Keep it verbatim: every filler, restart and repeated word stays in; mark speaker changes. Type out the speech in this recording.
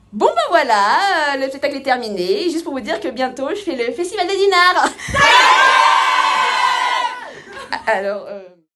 Speaker 1: Bon ben voilà, euh, le spectacle est terminé. Juste pour vous dire que bientôt je fais le festival des dinars. Alors... Euh...